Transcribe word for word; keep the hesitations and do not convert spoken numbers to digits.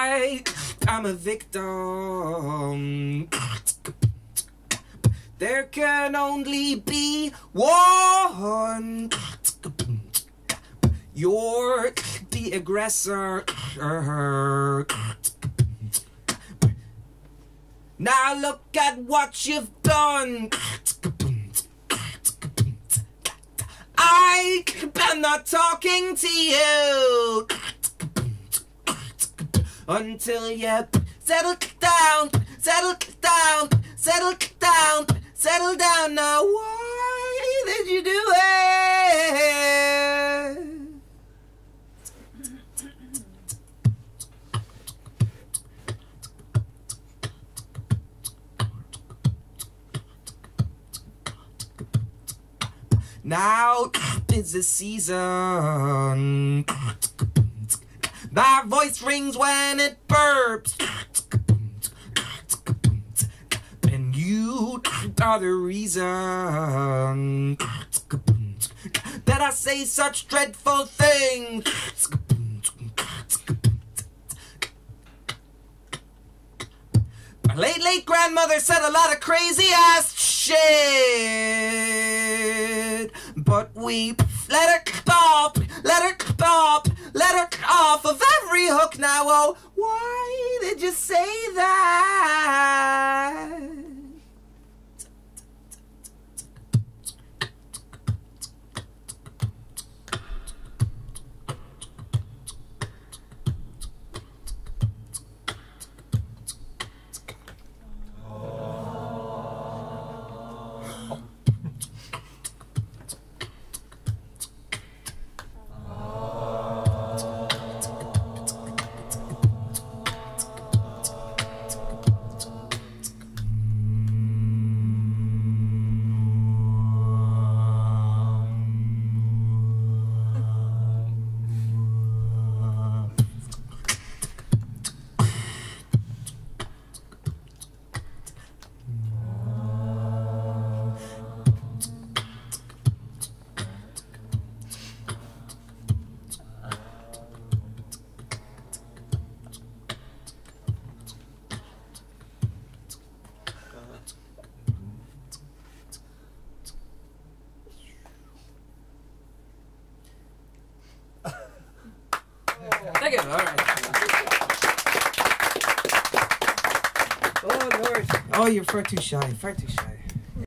I am a victim. There can only be one. You're the aggressor. Now look at what you've done. I am not talking to you until you settle down, settle down, settle down, settle down. Now why did you do it? Now is the season. My voice rings when it burps. And you are the reason that I say such dreadful things. My late, late grandmother said a lot of crazy ass shit, but we let her off, let her off, let her off of every hook now. Oh, why did you say that? Thank you. All right. Oh Lord. Oh, you're far too shy. Far too shy.